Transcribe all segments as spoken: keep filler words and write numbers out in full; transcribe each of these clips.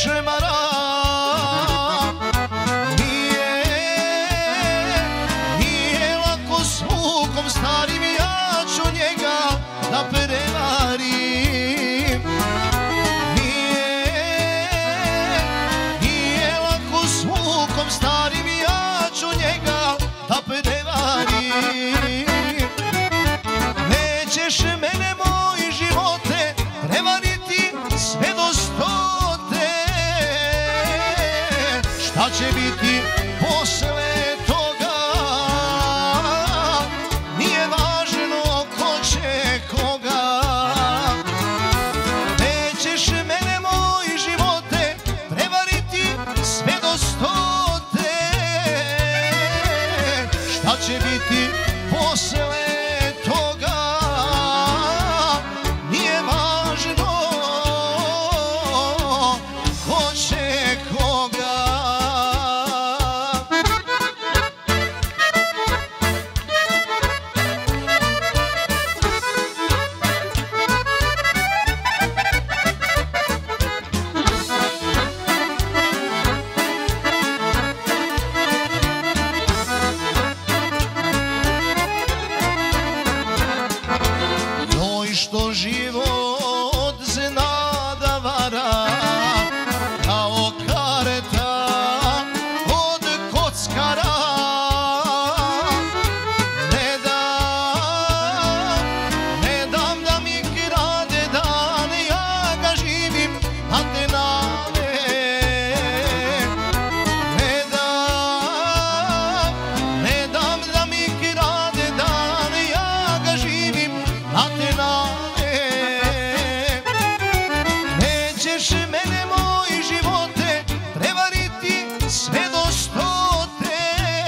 šemara. Nije, nije lako s vukom starim, ja ću njega da prevarim. Nije, nije lako s vukom starim, ja ću njega da prevarim. Nećeš mene, moj živote, prevariti sve do stote. Šta će biti posle toga? Nije važno ko će koga. Nećeš mene, moj živote, prevariti sve do stote. Šta će biti posle toga? Nije važno ko će koga. Njoj što život zna da vara, kao karta od kockara. Ne dam, ne dam da mi krade dan, ja ga živim na te nane. Ne dam, ne dam da mi krade dan, ja ga živim na te nane. Nećeš mene, moj živote, prevariti sve do stote.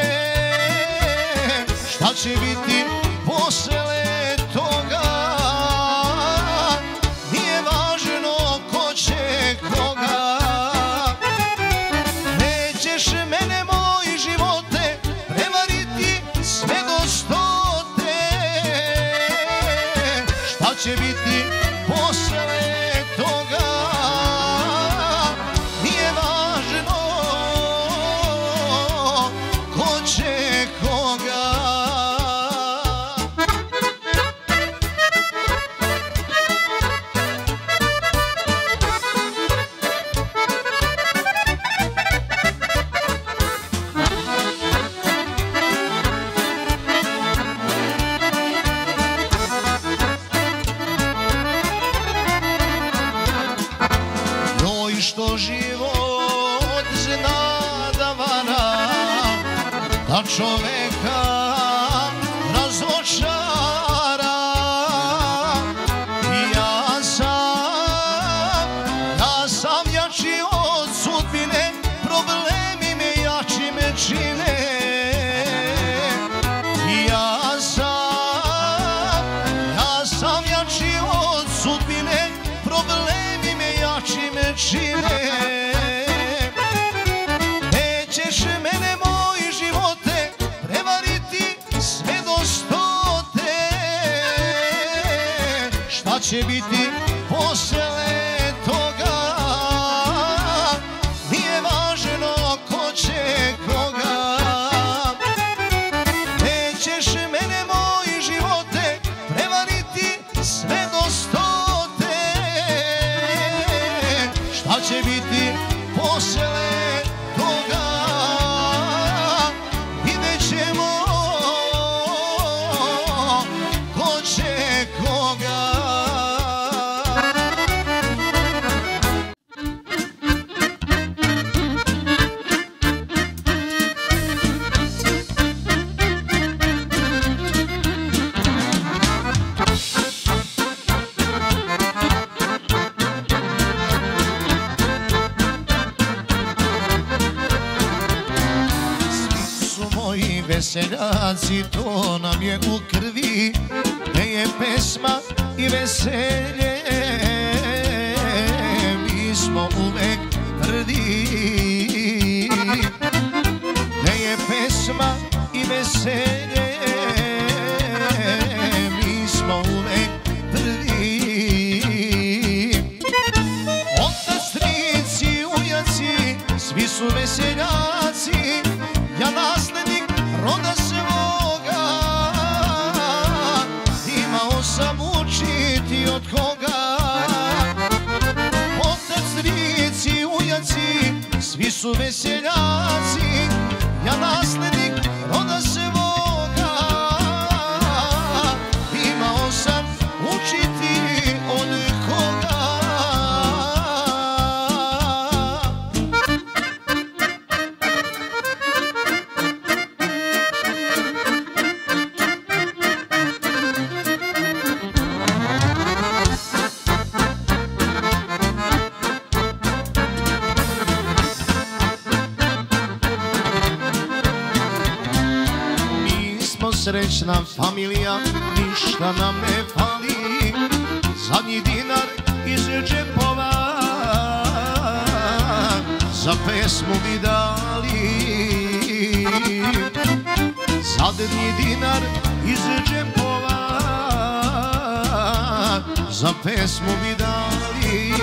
Šta će biti posle toga? Nije važno ko će koga. Nećeš mene, moj živote, prevariti sve do stote. Šta će biti posle toga? Nije važno ko će koga. Njoj što život zna da vara, da čoveka razočara. Ja sam, ja sam jači od sudbine, problemi me jačim čine. Ja sam, ja sam jači od sudbine, problemi me jačim čine. Nećeš mene, moj živote, prevariti sve do stote. Šta će biti posle toga? Nije važno ko će koga. Nećeš mene, moj živote, prevariti sve do stote. Šta će biti posle toga? Vidjet ćemo ko će koga. Veseljaci, to nam je u krvi, gde je pesma i veselje. Mi smo uvek prvi, gde je pesma i veselje. Mi smo uvek prvi. Otac, stric i ujak su veseljaci, ja naslednik roda svoga. Imao sam učiti od koga, otac, strici, ujaci, svi su veseljaci, ja naslednik roda svoga. Imao sam učiti od koga. Srećna familija, ništa nam ne fali, zadnji dinar iz džepova za pesmu bi dali. Zadnji dinar iz džepova za pesmu bi dali.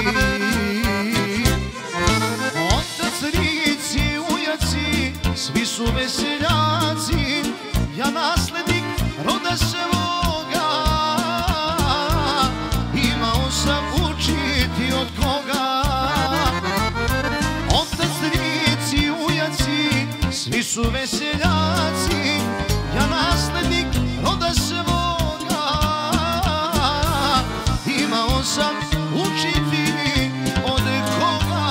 Otac, strici, ujaci, svi su veseljaci, ja naslednik roda svoga. Imao sam učiti od koga, otac, strici, ujaci, svi su veseljaci, ja naslednik roda svoga. Imao sam učiti od koga.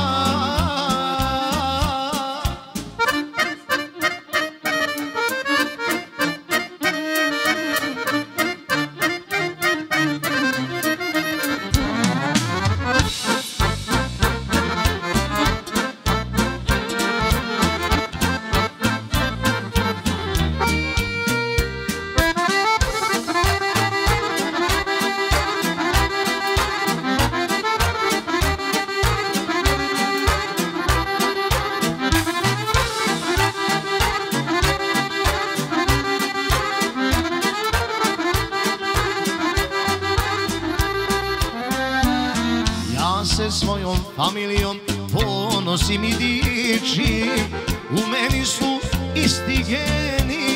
Svojom familijom ponosim i dičim, u meni su isti geni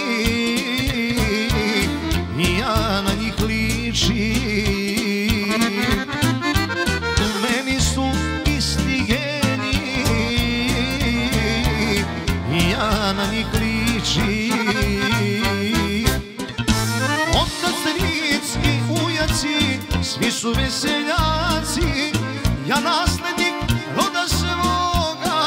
i ja na njih ličim. U meni su isti geni i ja na njih ličim. Otac, strici, ujaci, svi su veseljaci, ja naslednik roda svoga.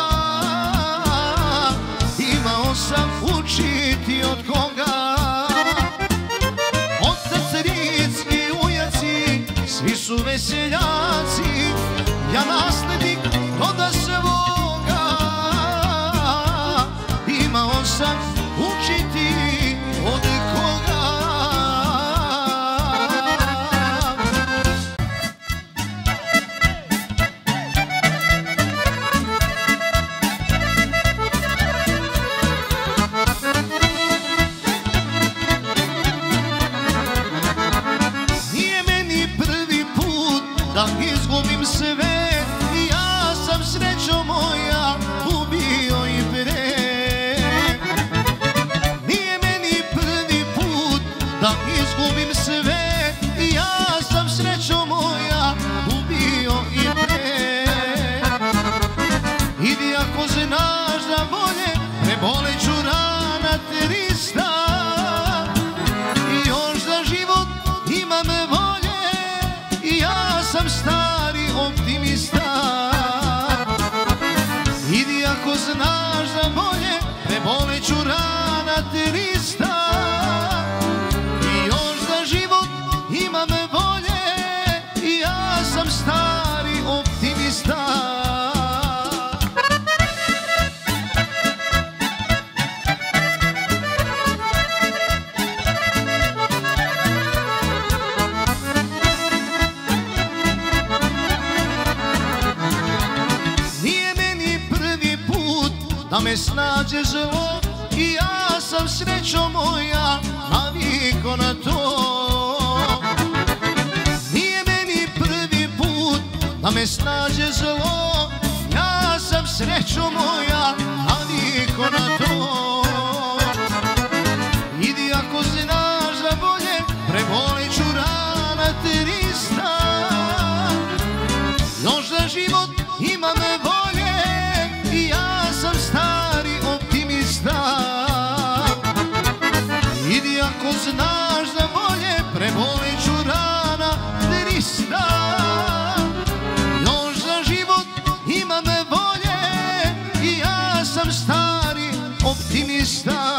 Imao sam učiti od koga, otac, strici, ujaci, svi su veseljaci, ja naslednik roda svoga. Imao sam učiti od koga. Da izgubim sve, ja sam srećo moja ubio i pre. Nije meni prvi put da izgubim sve, ja sam srećo moja ubio i pre. Idi ako znaš da bolje, preboleću rana trista, i još za život imam volje, i ja sam stari optimista. Idi ako znaš da bolje, preboleću rana trista, i još za život imam volje, i ja sam stari optimista. Da me snađe zlo, i ja sam srećo moja naviko na to. Nije meni prvi put da me snađe zlo, ja sam srećo moja me volje i ja sam stari optimista.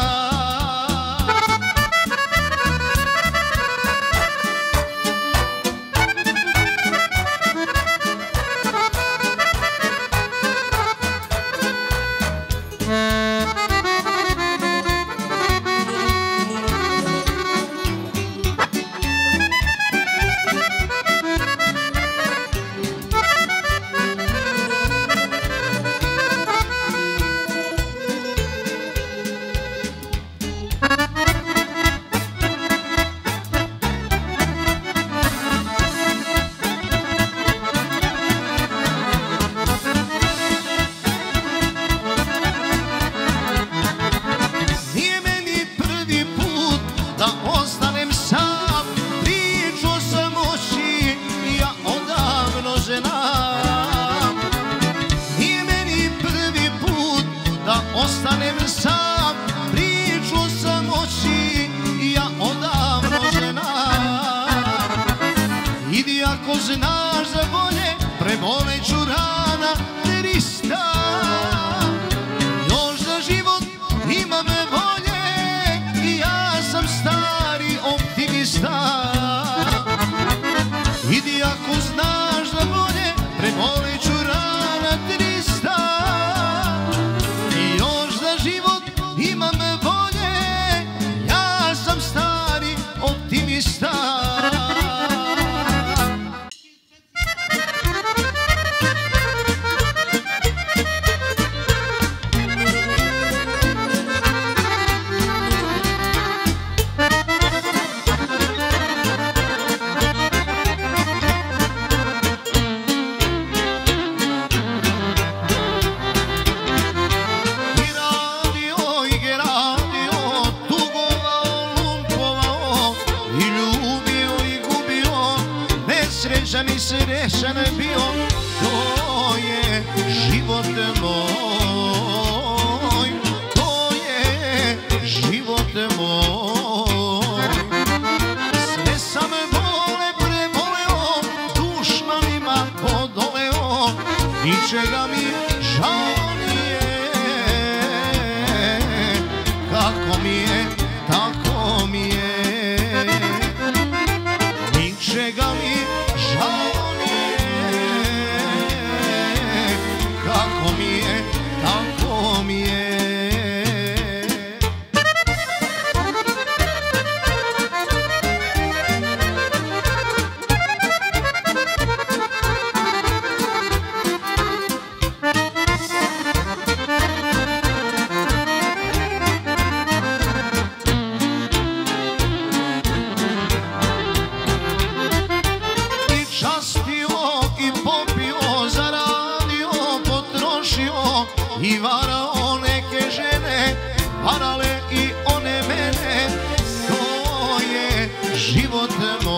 Ostanem sam, priču sam oči, ja odavno ženam. Idi ako znaš za bolje, preboleću rana trista. Još za život ima me volje i ja sam stari optimista. Idi ako znaš za bolje, preboleću rana trista. Ima me volje, ja sam stari optimista. Srećan i srećan bio, to je život moj, to je život moj. Sve sam bole preboleo, dušmanima podoleo, ničega mi žao nije. Kako mi je, tako mi je, ničega mi žao nije. Kako mi je, tako mi je. I varao neke žene, varale i one mene, to je život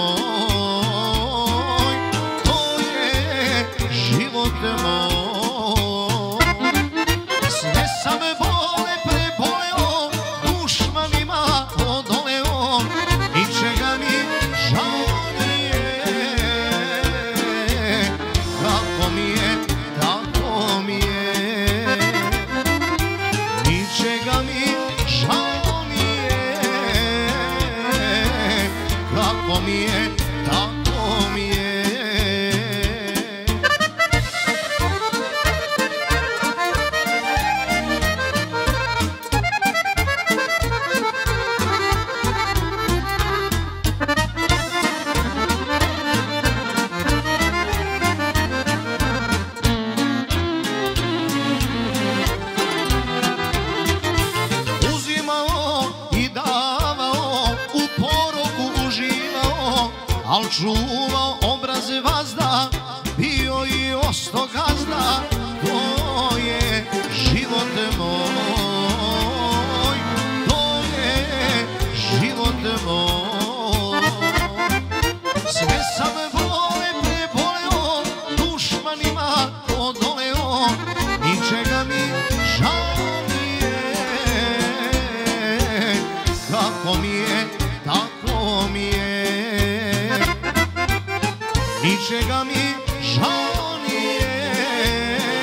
moj, to je život moj. Sve sam bole preboleo, dušmanima odoleo, ničega mi žao nije. Kako mi je, tako mi je. Ničega mi žao nije. Kako mi je, tako mi je. Al čuvao obraz vazda, bio i osto gazda, to je život moj, to je život moj. Sve sam bole preboleo, dušmanima odoleo, ničega mi žao nije. Kako mi je, tako mi je. Ničega mi žao nije.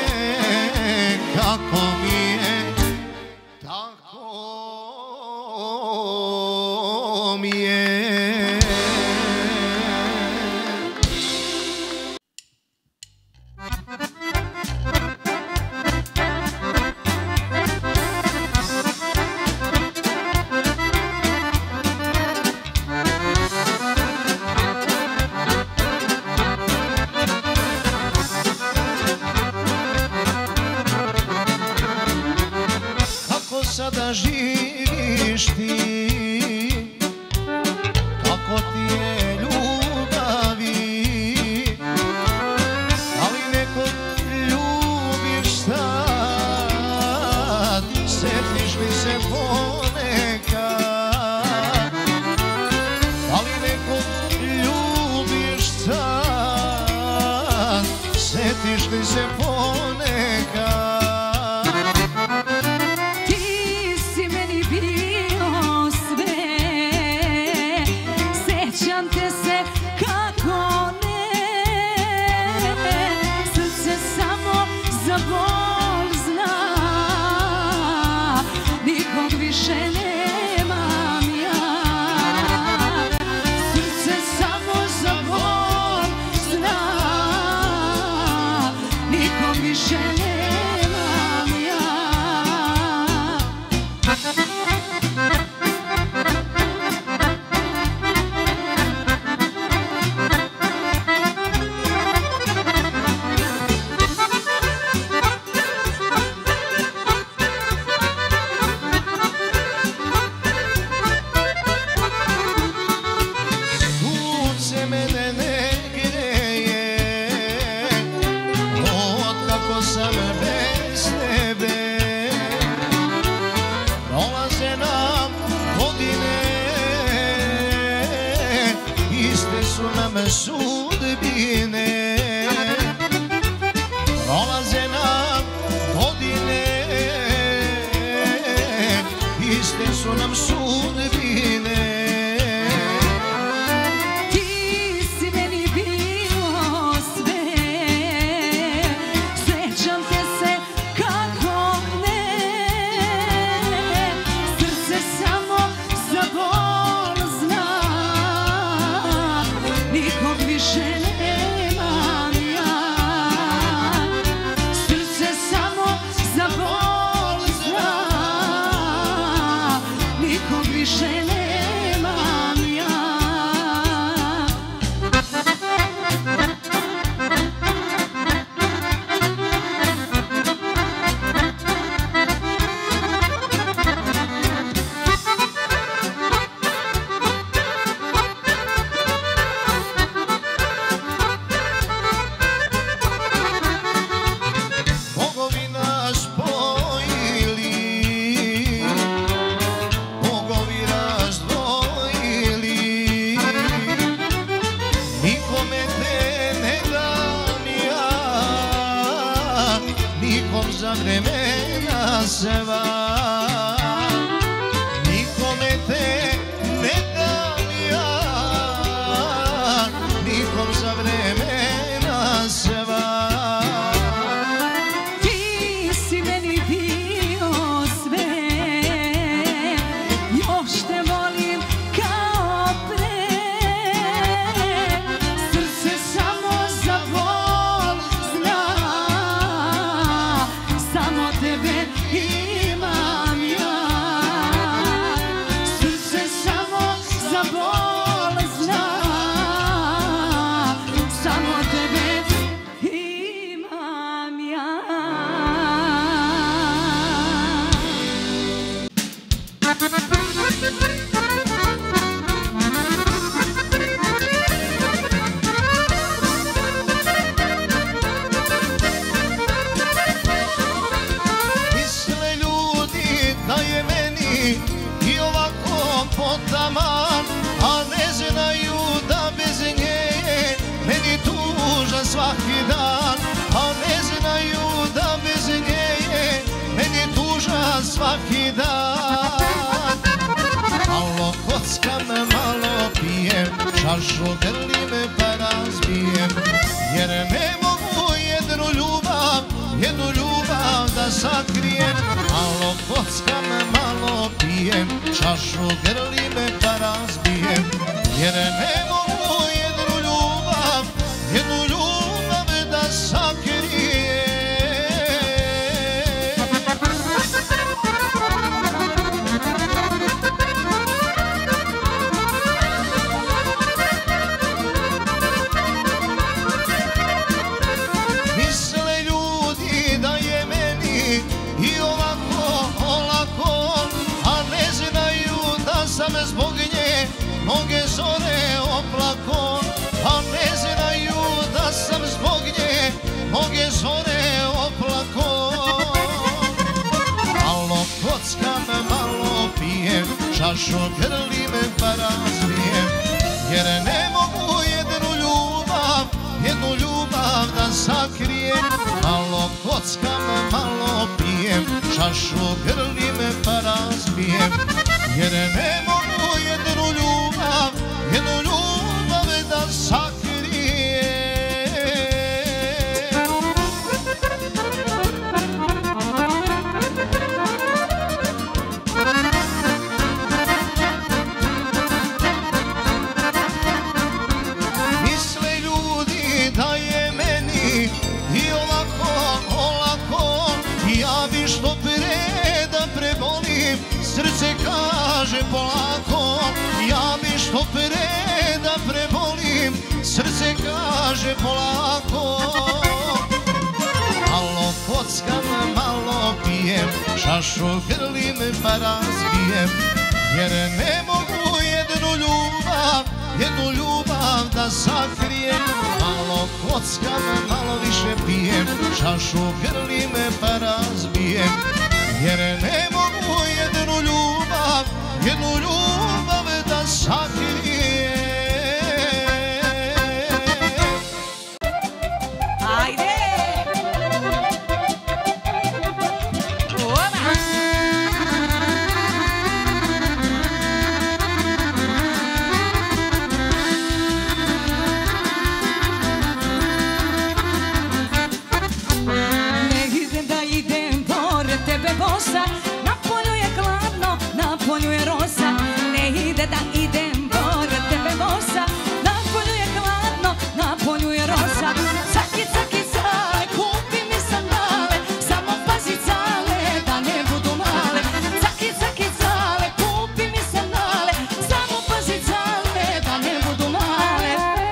sada živiš ti, kako ti je ljubavi, ali nekog ljubiš sad, setiš li se ponekad, ali nekog ljubiš sad, setiš li se ponekad. Sudbine prolaze nam godine, iste su nam sudbine. Ti si meni bio sve, sećam te se kako ne, srce samo za bol zna, nikog više nemam ja. Srce samo za bol zna, nikog više nemam ja. Bogovi nas spojili, bogovi razdvojili, nikome te ne dam ja, nikom za vremena sva. Nikome te ne dam ja, nikom za vremena sva. Misle ljudi da je meni i ovako potaman, a ne znaju da bez nje je meni tužan svaki dan, a ne znaju da bez nje je meni tužan svaki dan. Malo kockam, malo pijem, čašu grlim pa razbijem, jer ne mogu jednu ljubav, jednu ljubav da sakrijem. Malo kockam, malo pijem, čašu grlim pa razbijem, jer ne mogu jednu ljubav, jednu ljubav da sakrijem. Misle ljudi da je meni i ovako olako, šašu grli me pa razbijem. Jer ne mogu jednu ljubav, jednu ljubav da sakrijem. Malo kockam, malo pijem, šašu grli me pa razbijem. Jer ne mogu jednu ljubav, jednu ljubav da sakrijem. Misle ljudi da je meni i olako, olako, ja bi što pre da prebolim, srce kaže polako, ja bi što pre da prebolim, srce kaže polako. Malo kockam, malo pijem, šašu grli me pa razbijem. Jer ne mogu jednu ljubav, jednu ljubav da sakrijem. Malo kockam, malo više pijem, šašu grli me pa razbijem. Jer ne mogu jednu ljubav, jednu ljubav da sakrijem. Ajde! Oba! Ne idem da idem pored tebe bosa, na polju je hladno, na polju je rosa. Ne ide da idem pored tebe bosa, na polju je hladno, na polju je rosa. Caki, caki, cale, kupi mi sandale, samo pazi cale, da ne budu male. Caki, caki, cale, kupi mi sandale, samo pazi cale, da ne budu male.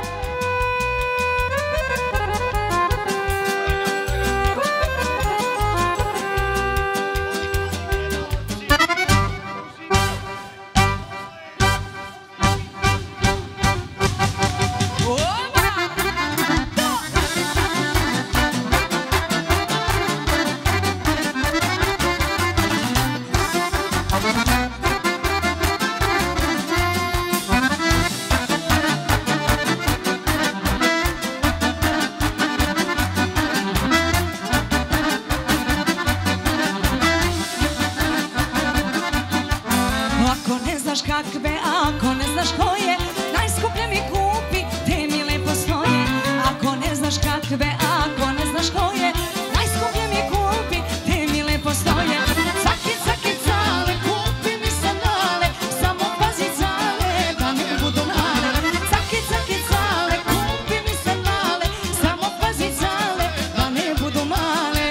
Ako ne znaš kakve, ako ne znaš ko je, najskuplje mi kupi, te mi lepo stoje. Ako ne znaš kakve, ako ne znaš ko je, najskuplje mi kupi, te mi lepo stoje. Caki, caki, cale, kupi mi sandale, samo pazi cale, da ne budu male. Caki, caki, cale, kupi mi sandale, samo pazi cale, da ne budu male.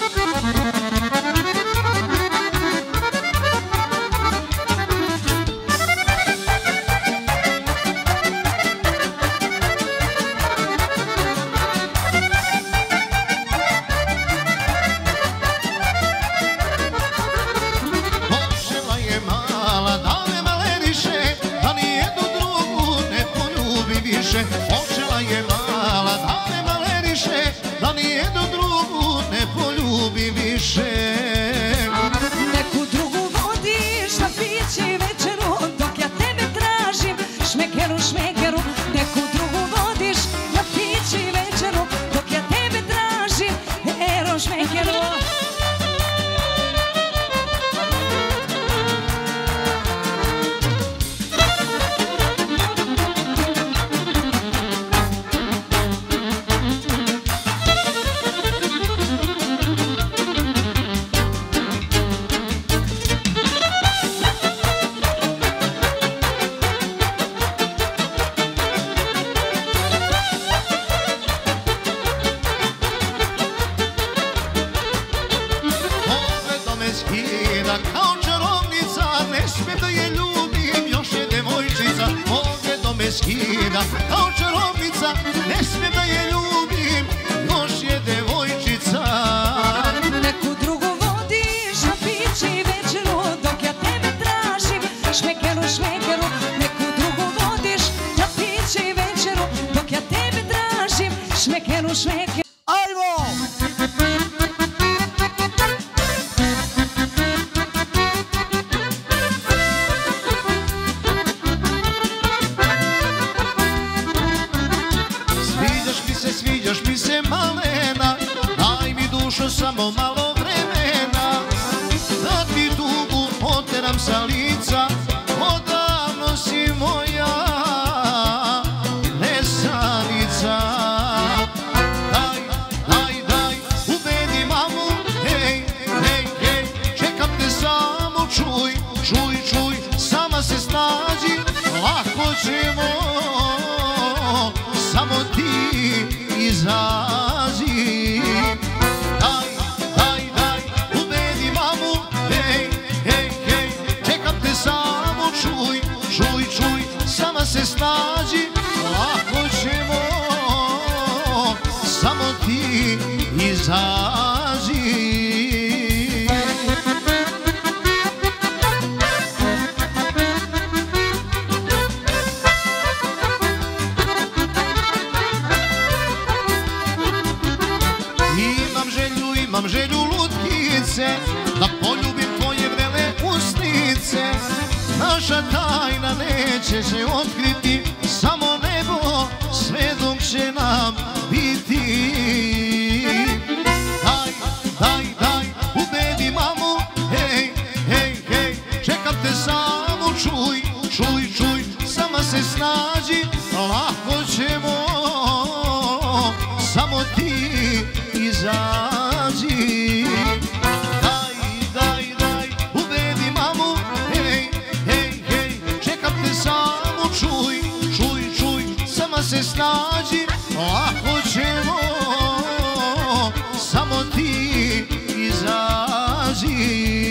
Počela je mala da me maleniše, da nijednu drugu ne poljubi više. Počela je mala da me maleniše, da nijednu drugu ne poljubi više. Neku drugu vodiš na piće i večeru, dok ja tebe tražim, šmekeru, šmekeru. Neku drugu vodiš na piće i večeru, dok ja tebe tražim, ero, šmekeru. Pogledom me skida kao čarovnica, ne smijem da je ljubim, još je devojčica. Pogledom me skida kao čarovnica, ne smijem da je ljubim, još je devojčica. Neku drugu vodiš na piće i večeru, dok ja tebe tražim, šmekeru, šmekeru. Neku drugu vodiš na piće i večeru, dok ja tebe tražim, šmekeru, šmekeru. Ajmo! lice, da poljubim tvoje vrele usnice. Naša tajna neće se otkriti, samo nebo sve dok će nam biti. Daj, daj, daj, ubedi mamu, hej, hej, hej, čekam te samo, čuj, čuj, čuj, sama se snađi, lako ćemo, samo ti izađi. Daj, daj, daj, ubedi mamu, hej, hej, hej, čekam te samo, čuj, čuj, čuj, sama se snađi, lako ćemo, samo ti izađi.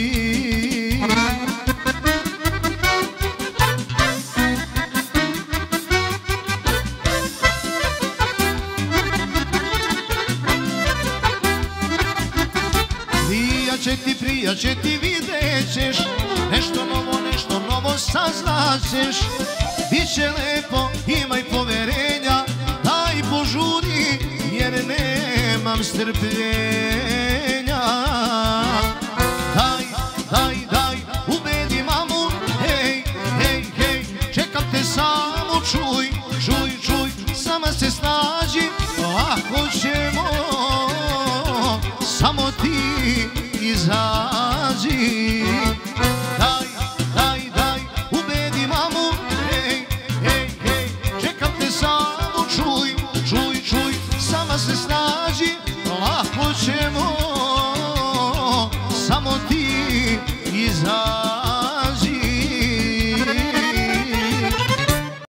Prijaće ti, prijaće ti, vidjet ćeš nešto novo, nešto novo saznaćeš. Biće lepo, imaj poverenja, daj požuri jer nemam strpljenja.